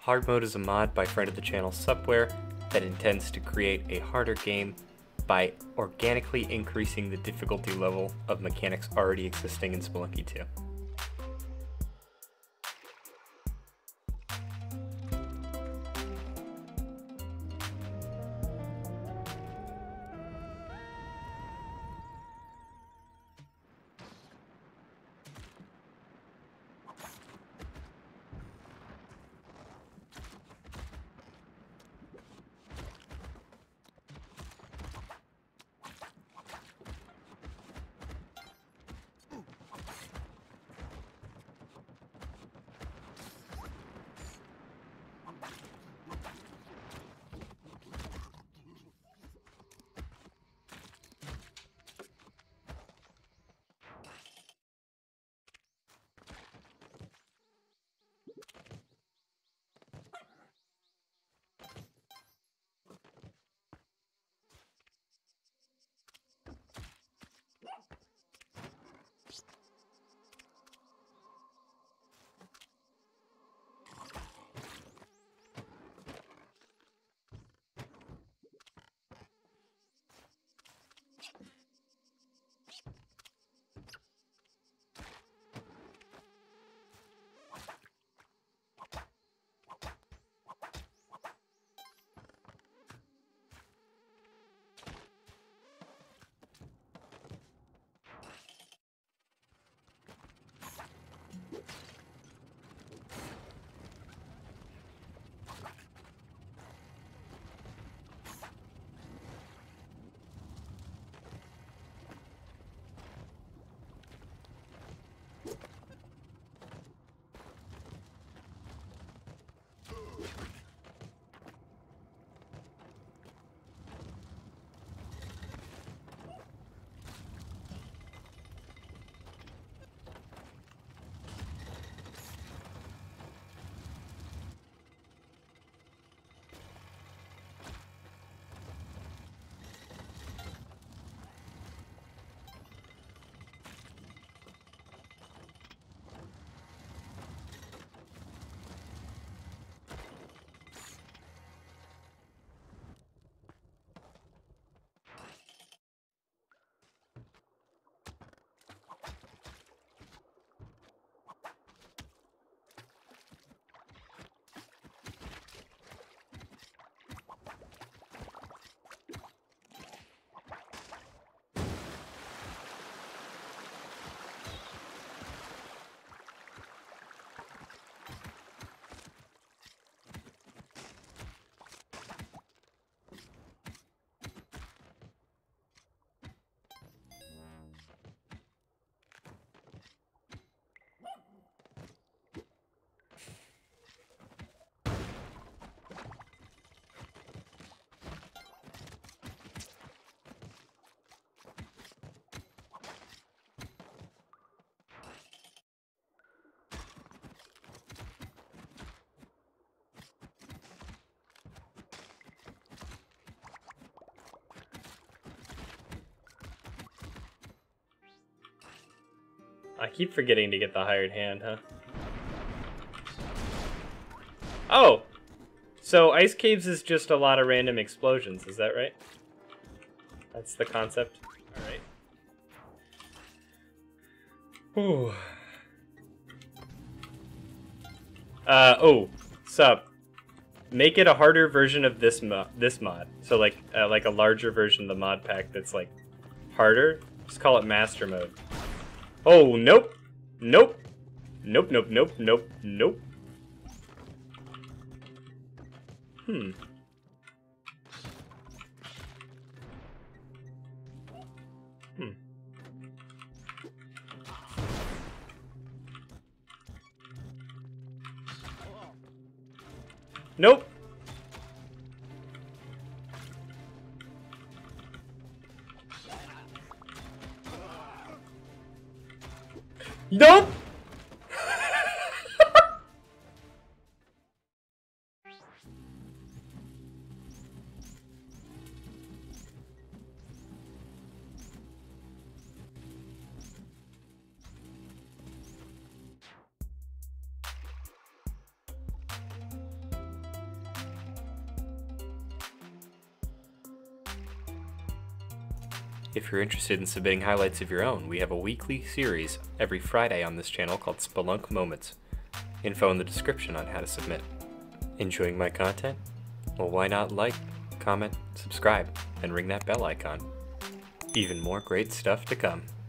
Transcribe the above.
Hardmode is a mod by friend of the channel Subware that intends to create a harder game by organically increasing the difficulty level of mechanics already existing in Spelunky 2. I keep forgetting to get the hired hand, huh? Oh! So ice caves is just a lot of random explosions, is that right? That's the concept? Alright. Ooh. Oh, sup. Make it a harder version of this mod. So like a larger version of the mod pack that's like harder. Just call it Master Mode. Oh, nope. Nope. Nope, nope, nope, nope, nope. Hmm. Nope. Nope. If you're interested in submitting highlights of your own, we have a weekly series every Friday on this channel called Spelunk Moments. Info in the description on how to submit. Enjoying my content? Well, why not like, comment, subscribe, and ring that bell icon. Even more great stuff to come.